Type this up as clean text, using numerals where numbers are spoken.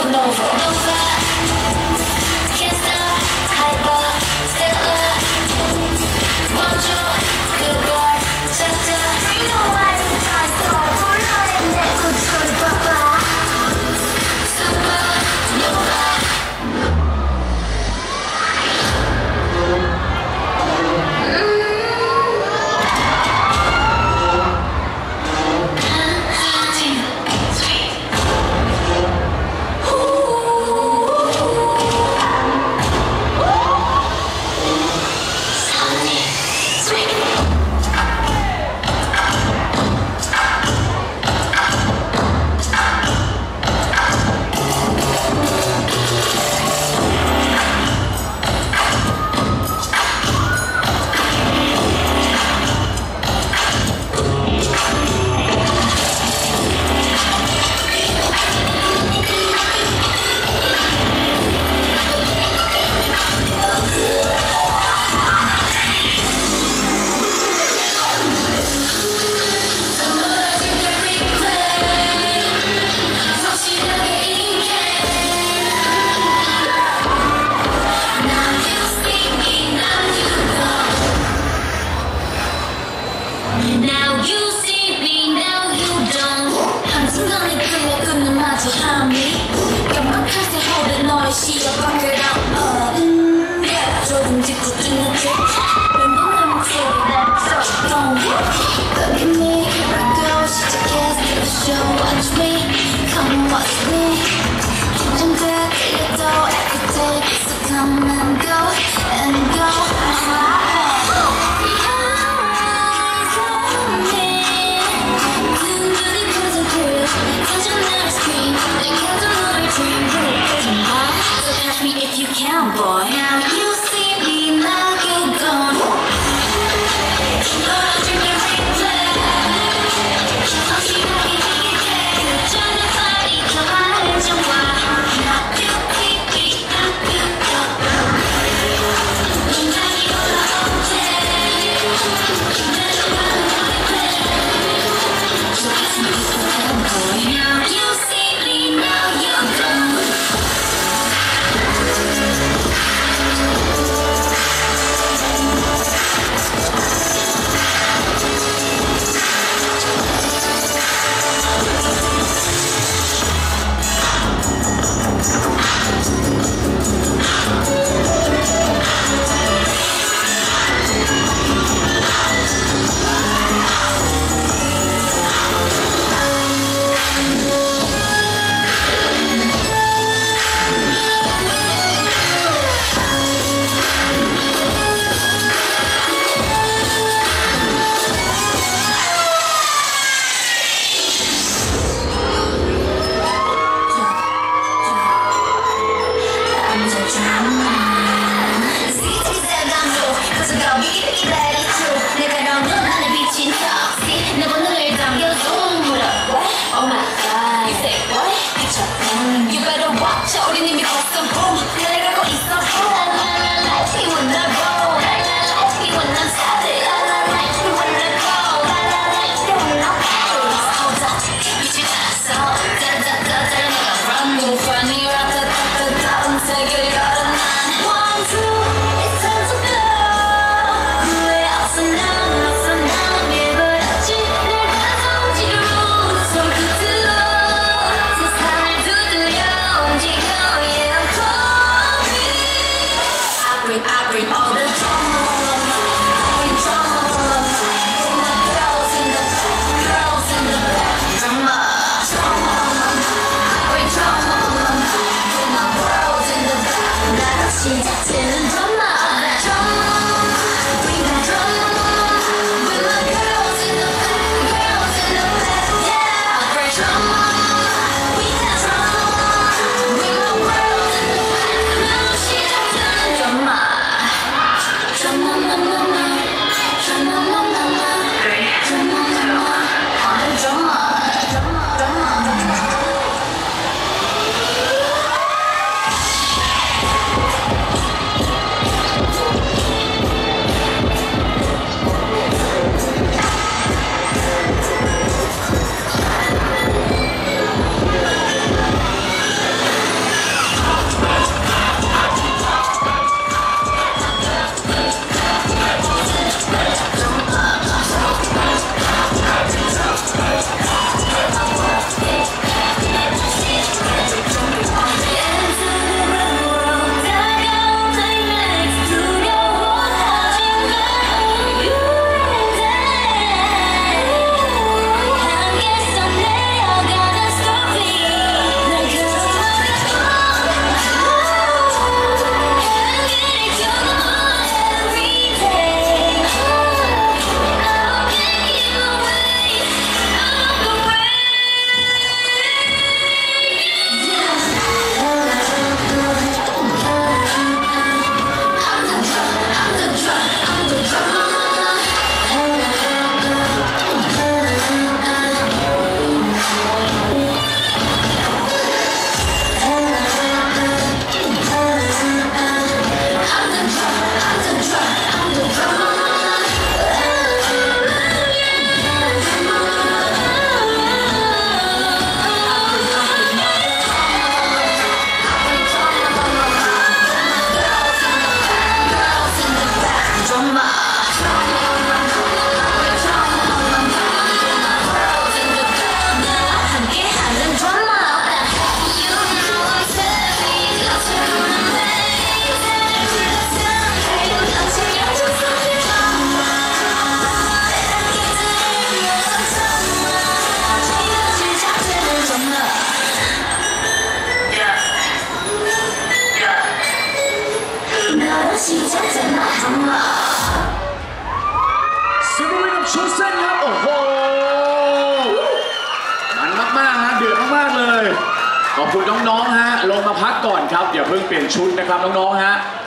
Ooh. มากๆฮะเดือดมากๆเลยขอบคุณน้องๆฮะลงมาพักก่อนครับอย่าเพิ่งเปลี่ยนชุดนะครับน้องๆฮะ